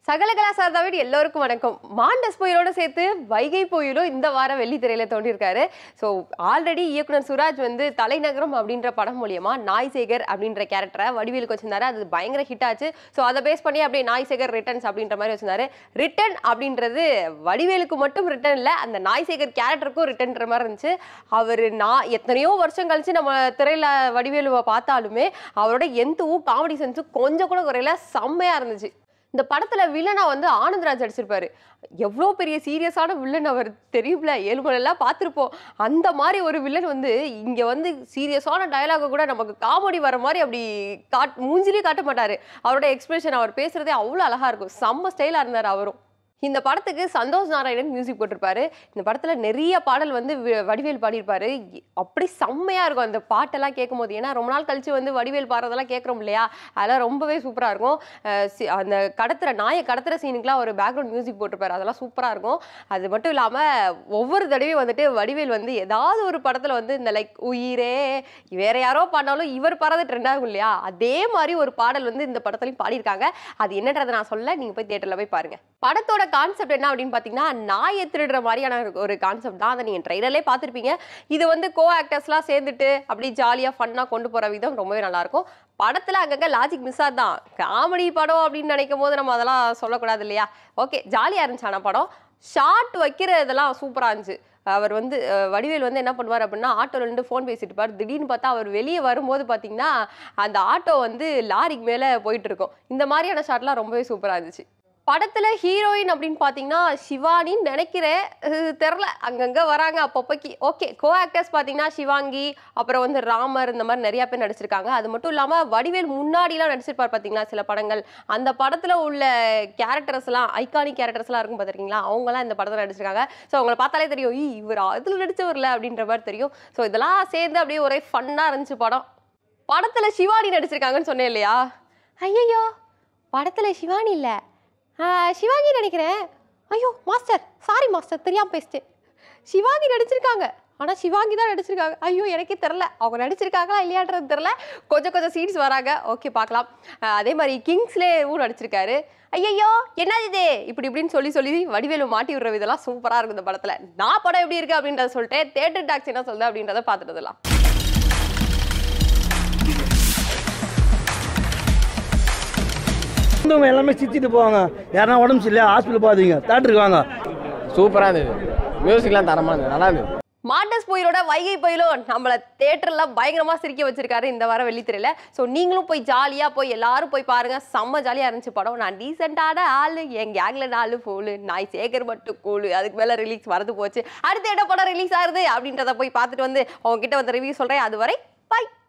சகலகலா சார்தாவிட எல்லோருக்கும் வணக்கம். மாண்டஸ் புயலோட சேர்த்து வைகை புயலும் இந்த வாரம் வெள்ளித்திரையில தோன்றியிருக்காரு. ஸோ ஆல்ரெடி இயக்குனர் சுராஜ் வந்து தலைநகரம் அப்படின்ற படம் மூலியமா நாய் சேகர் அப்படின்ற கேரக்டரை வடிவேலுக்கு வச்சிருந்தாரு. அது பயங்கர ஹிட் ஆச்சு. ஸோ அதை பேஸ் பண்ணி அப்படியே நாய் சேகர் ரிட்டர்ன்ஸ் அப்படின்ற மாதிரி வச்சிருந்தாரு. ரிட்டர்ன் அப்படின்றது வடிவேலுக்கு மட்டும் ரிட்டர்ன் இல்லை, அந்த நாய் சேகர் கேரக்டருக்கும் ரிட்டர்ன்ற மாதிரி இருந்துச்சு. அவர் எத்தனையோ வருஷம் கழிச்சு நம்ம திரையில வடிவேலுவை பார்த்தாலுமே அவரோட எந்தவும் காமெடி சென்ஸும் கொஞ்சம் கூட குறையில செம்மையா இருந்துச்சு. இந்த படத்துல வில்லனா வந்து ஆனந்த்ராஜ் அடிச்சிருப்பாரு. எவ்வளோ பெரிய சீரியஸான வில்லன் அவர் தெரியும்ல, ஏழுமலையெல்லாம் பார்த்துருப்போம். அந்த மாதிரி ஒரு வில்லன் வந்து இங்க வந்து சீரியஸான டயலாக கூட நமக்கு காமெடி வர மாதிரி அப்படி மூஞ்சிலே காட்ட மாட்டாரு. அவரோட எக்ஸ்பிரஷன், அவர் பேசுறதே அவ்வளோ அழகா இருக்கும். செம்ம ஸ்டைலா இருந்தார் அவரும். இந்த படத்துக்கு சந்தோஷ் நாராயணன் மியூசிக் போட்டிருப்பாரு. இந்த படத்துல நிறைய பாடல் வந்து வடிவேல் பாடியிருப்பாரு. அப்படி செம்மையா இருக்கும் அந்த பாட்டெல்லாம் கேட்கும் போது. ஏன்னா ரொம்ப நாள் கழிச்சு வந்து வடிவேல் பாடுறதெல்லாம் கேட்குறோம் இல்லையா, அதெல்லாம் ரொம்பவே சூப்பரா இருக்கும். அந்த நாயை கடத்துற சீனுக்குலாம் ஒரு பேக்ரவுண்ட் மியூசிக் போட்டிருப்பாரு, அதெல்லாம் சூப்பரா இருக்கும். அது மட்டும் இல்லாம ஒவ்வொரு தடவையும் வந்துட்டு வடிவேல் வந்து ஏதாவது ஒரு படத்துல வந்து இந்த லைக் உயிரே வேற யாரோ பாடினாலும் இவர் பாடுறது ட்ரெண்ட் ஆகும் இல்லையா, அதே மாதிரி ஒரு பாடல் வந்து இந்த படத்துலையும் பாடியிருக்காங்க. அது என்னன்றதை நான் சொல்ல, நீங்க போய் தியேட்டர்ல போய் பாருங்க. படத்தோட கான்செப்ட் என்ன அப்படின்னு பாத்தீங்கன்னா, நாயை திருடுற மாதிரியான ஒரு கான்செப்ட் தான். அதை நீங்க ட்ரைலர்லயே பார்த்திருப்பீங்க. இது வந்து கோ ஆக்டர்ஸ்லாம் சேர்ந்துட்டு அப்படி ஜாலியா ஃபன்னா கொண்டு போற விதம் ரொம்பவே நல்லா இருக்கும். படத்துல அங்கங்க லாஜிக் மிஸ் ஆதான். காமெடி படம் அப்படின்னு நினைக்கும் போது நம்ம அதெல்லாம் சொல்லக்கூடாது இல்லையா. ஓகே, ஜாலியா இருந்துச்சு. ஆனா படம் ஷார்ட் வைக்கிற இதெல்லாம் சூப்பரா இருந்துச்சு. அவர் வந்து வடிவேல் வந்து என்ன பண்ணுவார் அப்படின்னா, ஆட்டோல இருந்து ஃபோன் பேசிட்டு இருப்பார். திடீர்னு பார்த்தா அவர் வெளியே வரும்போது பார்த்தீங்கன்னா அந்த ஆட்டோ வந்து லாரிக்கு மேலே போயிட்டு இருக்கும். இந்த மாதிரியான ஷாட்லாம் ரொம்பவே சூப்பராக இருந்துச்சு. படத்துல ஹீரோயின் அப்படின்னு பாத்தீங்கன்னா சிவானின்னு நினைக்கிறேன், தெரில, அங்கங்க வராங்க அப்பப்போக்கி. ஓகே, கோ ஆக்டர்ஸ் பாத்தீங்கன்னா சிவாங்கி, அப்புறம் வந்து ராமர், இந்த மாதிரி நிறைய பேர் நடிச்சிருக்காங்க. அது மட்டும் இல்லாம வடிவேல் முன்னாடிலாம் நடிச்சிருப்பார் பாத்தீங்களா சில படங்கள். அந்த படத்துல உள்ள கேரக்டர்ஸ் எல்லாம் ஐகானிக் கேரக்டர்ஸ் எல்லாம் இருக்கும் பாத்திருக்கீங்களா, அவங்க எல்லாம் இந்த படத்துல நடிச்சிருக்காங்க. ஸோ அவங்களை பார்த்தாலே தெரியும், இவர் அதுல நடிச்சவர்ல அப்படின்ற மாதிரி தெரியும். ஸோ இதெல்லாம் சேர்ந்து அப்படியே ஒரே ஃபன்னா இருந்துச்சு படம். படத்துல சிவானி நடிச்சிருக்காங்கன்னு சொன்னேன் இல்லையா, ஐயோ படத்துல சிவானி இல்ல, சிவாங்கி நினைக்கிறேன். ஐயோ மாஸ்டர், சாரி மாஸ்டர், தெரியாம பேசிட்டேன். சிவாங்கி நடிச்சிருக்காங்க, ஆனால் சிவாங்கி தான் நடிச்சிருக்காங்க. ஐயோ எனக்கே தெரில அவங்க நடிச்சிருக்காங்களா இல்லையான்றது தெரில. கொஞ்சம் சீன்ஸ் வராங்க, ஓகே பார்க்கலாம். அதே மாதிரி கிங்ஸ்லேவும் நடிச்சிருக்காரு. ஐயோ என்ன இது இப்படின்னு சொல்லி வடிவேலு மாட்டி விடுற இதெல்லாம் சூப்பராக இருக்கும் இந்த படத்தில். நான் படம் எப்படி இருக்கு அப்படின்றத சொல்லிட்டேன். தியேட்டர் டாக்ஸ் என்ன சொல்லுது அப்படின்றத பார்த்துட்டதுலாம். எல்லாமே சிரிச்சிட்டு போவாங்க. யாரா உடம்பு சரியில்லையா ஹாஸ்பிட்டல் பாத்தீங்க, தியேட்டருக்கு வாங்க. சூப்பரா இருந்தது, மியூசிக்லாம் தரமா இருந்தது, நல்லா இருந்தது. மாண்டஸ் புயலோட வைகை புயலும் நம்மள தியேட்டர்ல பயங்கரமா சிரிக்க வச்சிருக்காரு இந்த வாரம் வெள்ளித்திரையில. ஸோ நீங்களும் போய் ஜாலியா போய் எல்லாரும் போய் பாருங்க, செம்ம ஜாலியா இருந்துச்சு படம். நான் டீசென்டான ஆளு, என் கேங்ல 4 ஃபோலு, நாய் சேகர் மட்டும் கூலு, அதுக்கு மேல ரிலீஸ் வரது போச்சு. அடுத்த என்ன படம் ரிலீஸ் ஆகுது அப்படின்றத போய் பார்த்துட்டு வந்து உங்ககிட்ட வந்து ரிவ்யூ சொல்றேன். அதுவரை பை.